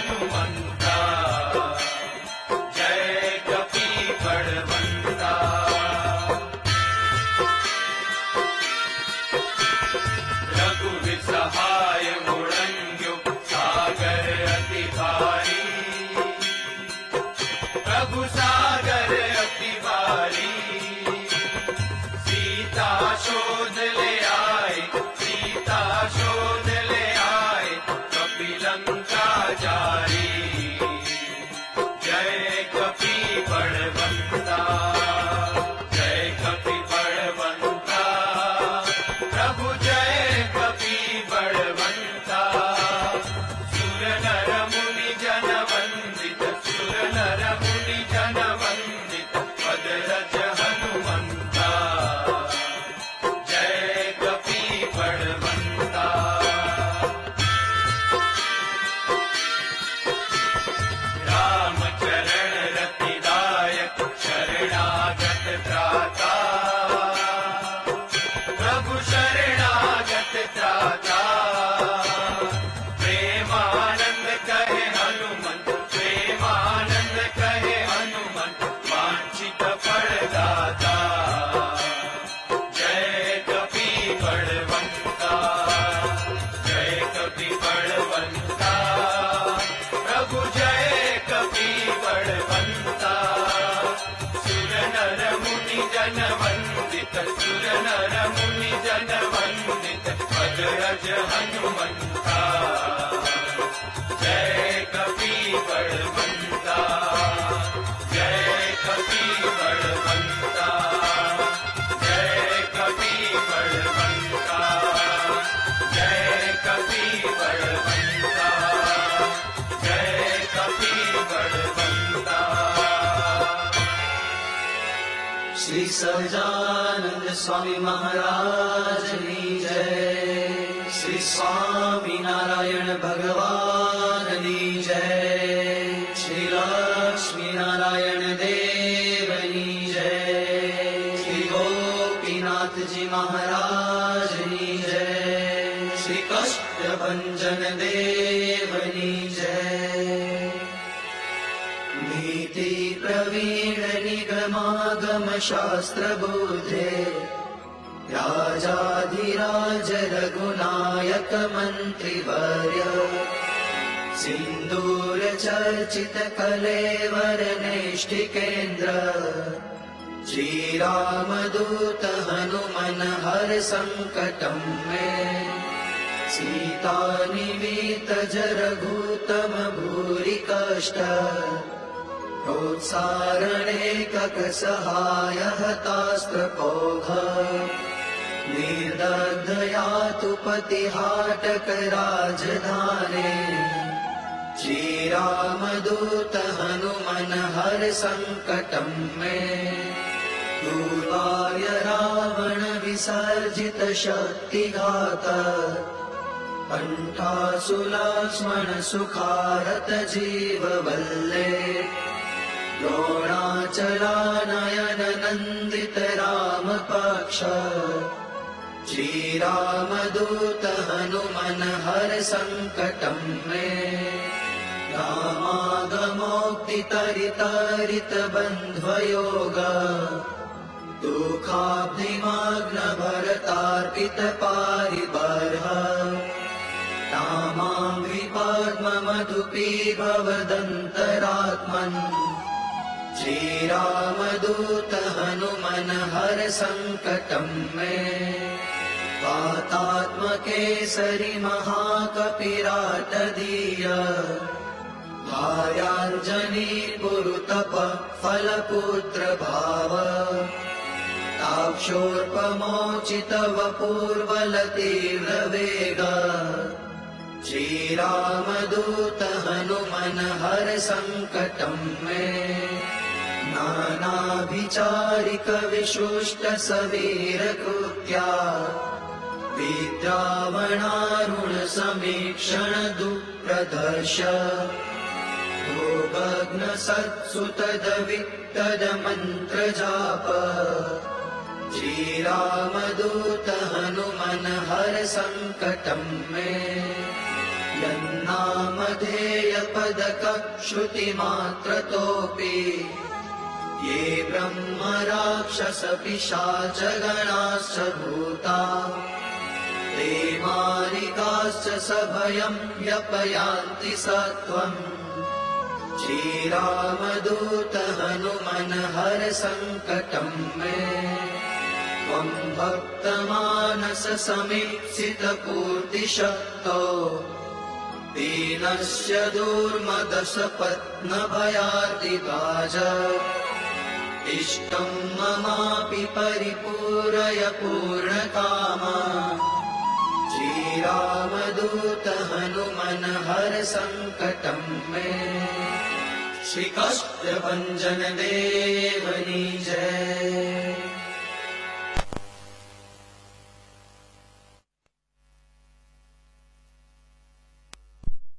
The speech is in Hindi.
हनुमंता, जय कपि बलवंता। रघुवीर सहाय मुड़ंग्यो सागर अति भारी, प्रभु सागर अति भारी। सीता शोध ले आए, सीता शोध ले आए, कपि लंका जारी। जय कपि बलवंता, जय कपि बलवंता, प्रभु जय कपि बलवंता। सुर नर मुनि जन वंदित, सुर नर मुनि जन वंदित, पद रज हनुमंता, जय कपि बलवंता। राम चरण रतिदायक, शरणागत त्राता, प्रभु शरणागत त्राता। प्रेमानंद कहे हनुमंत, प्रेमानंद कहे हनुमंत, वांछित फलदाता। जय कपि बलवंता, जय कपि बलवंता, प्रभु जय कपि बलवंता। सुर नर मुनि जन वंदित, सुर नर मुनि जन वंदित, पद रज हनुमंता, जय कपि बलवंता, जय कपि बलवंता, जय कपि बलवंता, जय कपि बलवंता, जय कपि बलवंता। श्री सहजानंद स्वामी महाराज की जय। श्री स्वामी नारायण भगवान की जय। श्री लक्ष्मी नारायण देव की जय। श्री गोपीनाथ जी महाराज की जय। श्री कष्टभंजन देव की जय। नीति प्रवीण निगमागम शास्त्र बोधे, राजाधिराज रघुनायक मंत्री वर्य। सिंदूर चर्चित कलेवर नैष्ठिकेन्द्र, श्री राम दूत हनुमन हर संकटं मे। सीता निवीत जरघूतम भूरि कष्ट, प्रोत्सारणे कक सहाय हतास्त्रपोघ। निर्दग्धया तु पतिहाटक राजधाने, श्री राम दूत हनुमन हर संकटं मे। दुर्वार्य रावण विसर्जित शक्तिघात, कंठासुलक्ष्मण सुखारत जीव वल्ले। द्रोणाचलानयन नंदित राम पक्ष, श्री राम दूत हनुमन हर संकटं मे। रामागमोक्ति तरित बंध्वयोग, दुःखाब्धिमग्न भरतार्पित पारिबर्ह। नामांघ्रि पद्म मधुपी भवदन्तरात्मन्, श्री राम दूत हनुमन हर संकटं मे। वातात्मकेसरि महाकपिराटदीय, भार्याञ्जनी पुरुतप फलपुत्र भाव। ताक्षोर्पमोचित वपुर्बलतीव्र वेग, श्री राम दूत हनुमन हर संकटं मे। नानाभिचारिक विशुष्ट सवीर कृत्या, विद्रावणारुण समीक्षण दुप्रदर्श। भोगग्न सत्सुत दवित्तद मंत्र जाप, श्री राम दूत हनुमन हर संकटं मे। यन्नामधेयपदक श्रुतिमात्रतोऽपि ये ब्रह्म राक्षसपिशाचगणाश्च भूता ते मारिकाश्च सभयं व्यपयान्ति सत्वम् श्रीरामदूत हनुमन् हर सङ्कटं मे त्वं भक्तमानस समीप्सितपूर्तिशक्तो दीनस्य दुर्मदशपत्नभयार्तिभाज इष्टं ममापि परिपूरय पूर्णकामा श्रीरामदूत हनुमन् हर सङ्कटं मे श्री काष्ठभञ्जन देवनी जय।